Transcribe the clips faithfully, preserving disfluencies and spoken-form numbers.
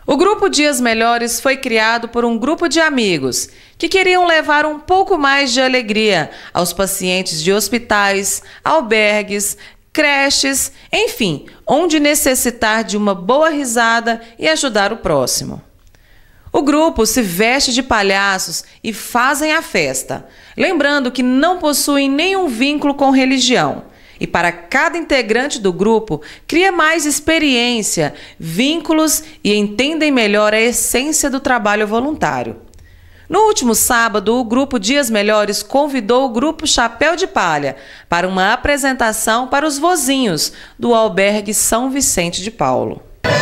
O Grupo Dias Melhores foi criado por um grupo de amigos que queriam levar um pouco mais de alegria aos pacientes de hospitais, albergues, creches, enfim, onde necessitar de uma boa risada e ajudar o próximo. O grupo se veste de palhaços e fazem a festa, lembrando que não possuem nenhum vínculo com religião. E para cada integrante do grupo, cria mais experiência, vínculos e entendem melhor a essência do trabalho voluntário. No último sábado, o Grupo Dias Melhores convidou o Grupo Chapéu de Palha para uma apresentação para os vozinhos do albergue São Vicente de Paulo.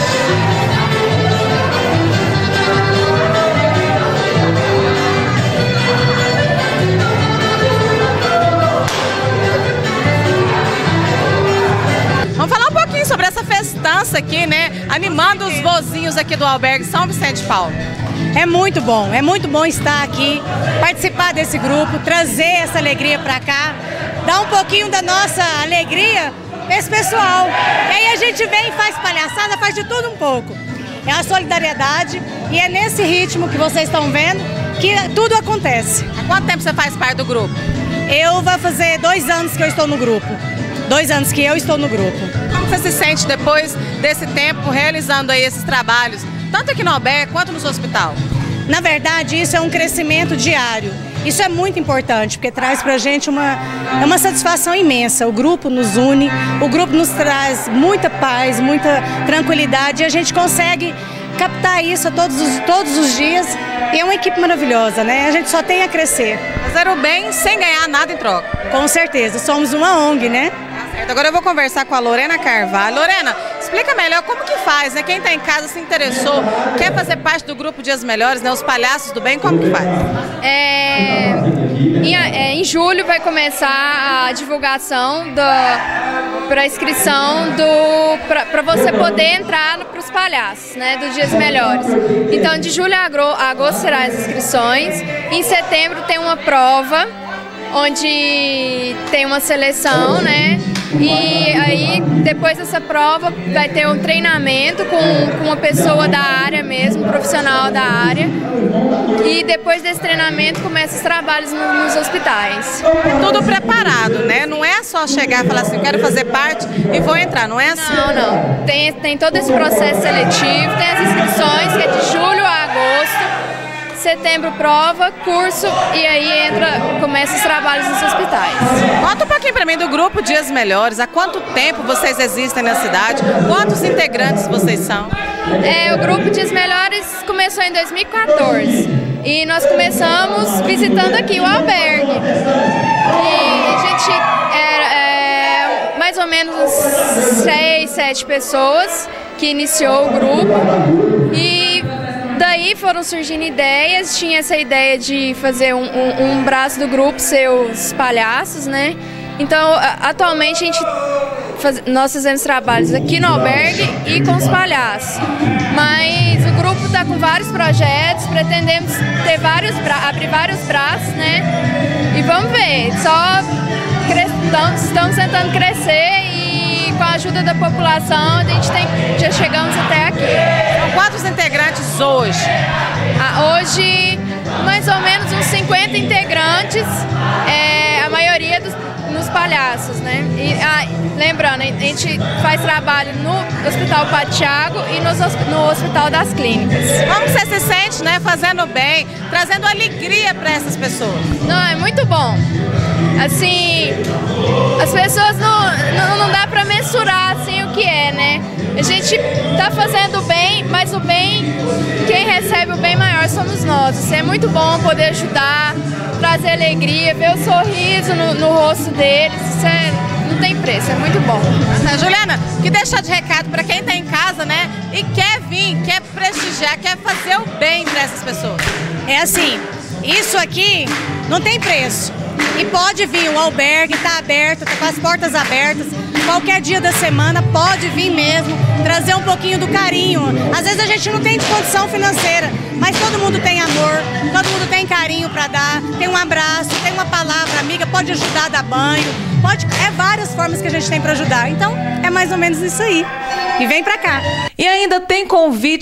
Sobre essa festança aqui, né, animando os vozinhos aqui do albergue São Vicente de Paulo. É muito bom, é muito bom estar aqui, participar desse grupo, trazer essa alegria para cá, dar um pouquinho da nossa alegria para esse pessoal. E aí a gente vem e faz palhaçada, faz de tudo um pouco. É a solidariedade e é nesse ritmo que vocês estão vendo que tudo acontece. Há quanto tempo você faz parte do grupo? Eu vou fazer dois anos que eu estou no grupo. Dois anos que eu estou no grupo. Como você se sente depois desse tempo realizando aí esses trabalhos, tanto aqui no albergue quanto no seu hospital? Na verdade, isso é um crescimento diário. Isso é muito importante, porque traz pra gente uma, é uma satisfação imensa. O grupo nos une, o grupo nos traz muita paz, muita tranquilidade e a gente consegue captar isso a todos os, todos os dias. E é uma equipe maravilhosa, né? A gente só tem a crescer. Fazer o bem sem ganhar nada em troca. Com certeza, somos uma O N G, né? Agora eu vou conversar com a Lorena Carvalho. Lorena, explica melhor como que faz, né? Quem está em casa se interessou, quer fazer parte do Grupo Dias Melhores, né? Os Palhaços do Bem, como que faz? É, em, é, em julho vai começar a divulgação para a inscrição para você poder entrar para os palhaços, né? Do Dias Melhores. Então, de julho a agosto serão as inscrições. Em setembro tem uma prova, onde tem uma seleção, né? E aí, depois dessa prova, vai ter um treinamento com, com uma pessoa da área mesmo, um profissional da área. E depois desse treinamento, começa os trabalhos no, nos hospitais. Tudo preparado, né? Não é só chegar e falar assim, quero fazer parte e vou entrar, não é assim? Não, não. Tem, tem todo esse processo seletivo, tem as inscrições, que é de julho a agosto. Setembro prova, curso e aí entra, começa os trabalhos nos hospitais. Conta um pouquinho para mim do Grupo Dias Melhores. Há quanto tempo vocês existem na cidade? Quantos integrantes vocês são? É, o Grupo Dias Melhores começou em dois mil e quatorze e nós começamos visitando aqui o albergue. E a gente era é, mais ou menos uns seis, sete pessoas que iniciou o grupo e daí foram surgindo ideias, tinha essa ideia de fazer um, um, um braço do grupo ser os palhaços, né? Então, atualmente a gente faz, nós fazemos trabalhos aqui no albergue e com os palhaços. Mas o grupo está com vários projetos, pretendemos ter vários abrir vários braços, né? E vamos ver, só estamos, estamos tentando crescer e com a ajuda da população a gente tem, já chegamos até aqui. São quantos integrantes hoje? Ah, hoje, mais ou menos uns cinquenta integrantes, é, a maioria dos, nos palhaços, né? E, ah, lembrando, a gente faz trabalho no Hospital Padre Tiago e no, no Hospital das Clínicas. Como você se sente, né? Fazendo bem, trazendo alegria para essas pessoas? Não, é muito bom. Assim, as pessoas não, não, não dá para mensurar assim, o que é, né? A gente tá fazendo bem, mas o bem, quem recebe o bem maior somos nós. Isso é muito bom poder ajudar, trazer alegria, ver o sorriso no, no rosto deles. Isso é, não tem preço, é muito bom. Nossa, Juliana, que deixar de recado para quem tá em casa, né? E quer vir, quer prestigiar, quer fazer o bem para essas pessoas. É assim, isso aqui não tem preço. E pode vir, o albergue está aberto, está com as portas abertas. Qualquer dia da semana pode vir mesmo, trazer um pouquinho do carinho. Às vezes a gente não tem condição financeira, mas todo mundo tem amor, todo mundo tem carinho para dar, tem um abraço, tem uma palavra amiga, pode ajudar a dar banho, pode, é várias formas que a gente tem para ajudar. Então é mais ou menos isso aí. E vem para cá. E ainda tem convite a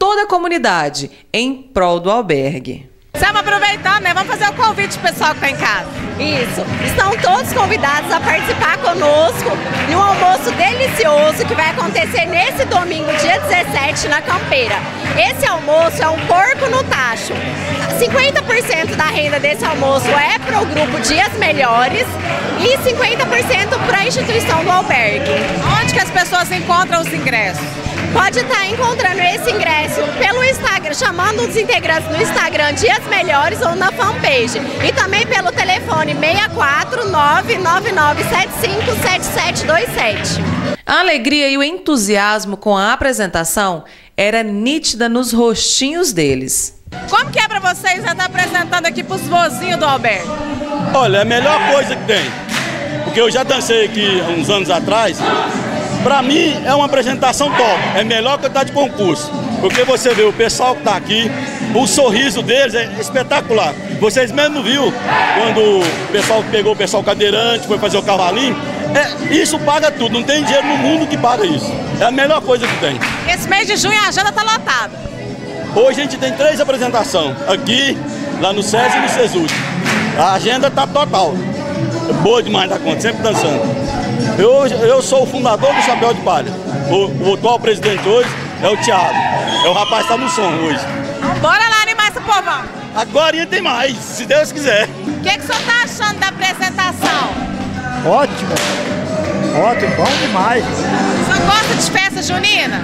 toda a comunidade em prol do albergue. Estamos aproveitando, né? Vamos fazer o convite pro pessoal que está em casa. Isso. Estão todos convidados a participar conosco de um almoço delicioso que vai acontecer nesse domingo, dia dezessete, na Campeira. Esse almoço é um porco no tacho. cinquenta por cento da renda desse almoço é para o grupo Dias Melhores e cinquenta por cento para a instituição do albergue. Onde que as pessoas encontram os ingressos? Pode estar encontrando esse ingresso pelo Instagram, chamando os integrantes no Instagram Dias Melhores ou na fanpage. E também pelo telefone seis quatro nove nove nove sete cinco sete sete dois sete. A alegria e o entusiasmo com a apresentação era nítida nos rostinhos deles. Como que é para vocês já estar apresentando aqui para os vozinhos do albergue? Olha, é a melhor coisa que tem. Porque eu já dancei aqui há uns anos atrás. Pra mim é uma apresentação top, é melhor que eu estar de concurso, porque você vê o pessoal que está aqui, o sorriso deles é espetacular. Vocês mesmo viram quando o pessoal pegou o pessoal cadeirante, foi fazer o cavalinho, é, isso paga tudo, não tem dinheiro no mundo que paga isso, é a melhor coisa que tem. Esse mês de junho a agenda está lotada. Hoje a gente tem três apresentações, aqui, lá no SESI e no SESUC. A agenda está total, é boa demais da conta, sempre dançando. Eu, eu sou o fundador do Chapéu de Palha. O, o atual presidente hoje é o Thiago. É o rapaz que está no som hoje. Bora lá animar esse povão. Agora tem mais, se Deus quiser. O que, que o senhor está achando da apresentação? Ótimo. Ótimo, bom demais. O senhor gosta de festa junina?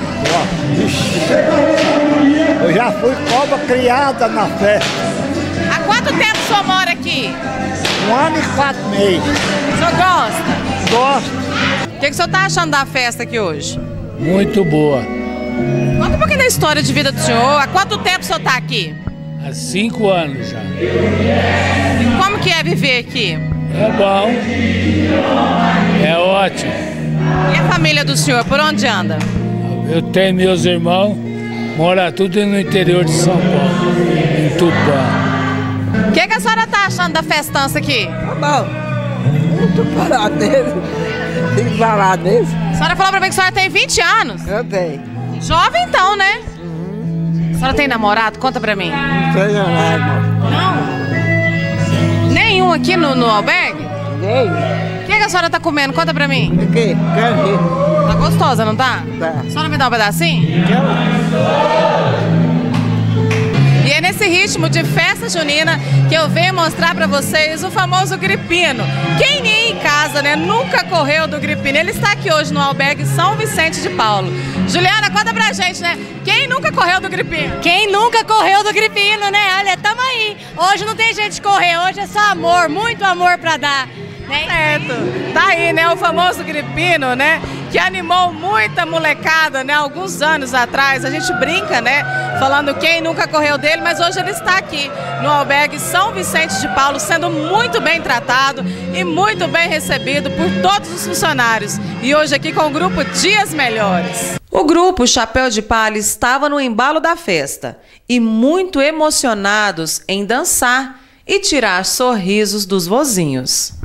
Eu já fui cobra criada na festa. Há quanto tempo o senhor mora aqui? Um ano e quatro meses. O senhor gosta? Gosto. O que, que o senhor está achando da festa aqui hoje? Muito boa. Conta um pouquinho da história de vida do senhor. Há quanto tempo o senhor está aqui? Há cinco anos já. E como que é viver aqui? É bom. É ótimo. E a família do senhor, por onde anda? Eu tenho meus irmãos, moram tudo no interior de São Paulo, em Tupã. O que, que a senhora está achando da festança aqui? Tá bom. Muito parado nele. Tem que parar nele. A senhora falou pra mim que a senhora tem vinte anos. Eu tenho. Jovem então, né? Uhum. A senhora tem namorado? Conta pra mim. Não tenho nada, irmão. Não? Nenhum aqui no, no albergue? Nenhum. O que, que a senhora tá comendo? Conta pra mim. O quê? Quero ver. Tá gostosa, não tá? Tá. A senhora me dá um pedacinho? Quero. E é nesse ritmo de festa junina que eu venho mostrar pra vocês o famoso gripino. Quem aí em casa, né, nunca correu do gripino? Ele está aqui hoje no albergue São Vicente de Paulo. Juliana, conta pra gente, né? Quem nunca correu do gripino? Quem nunca correu do gripino, né? Olha, tamo aí. Hoje não tem jeito de correr, hoje é só amor, muito amor pra dar. Né? Certo. Tá aí, né, o famoso gripino, né, que animou muita molecada, né, alguns anos atrás. A gente brinca, né, falando quem nunca correu dele, mas hoje ele está aqui no albergue São Vicente de Paulo, sendo muito bem tratado e muito bem recebido por todos os funcionários. E hoje aqui com o grupo Dias Melhores. O grupo Chapéu de Palha estava no embalo da festa e muito emocionados em dançar e tirar sorrisos dos vozinhos.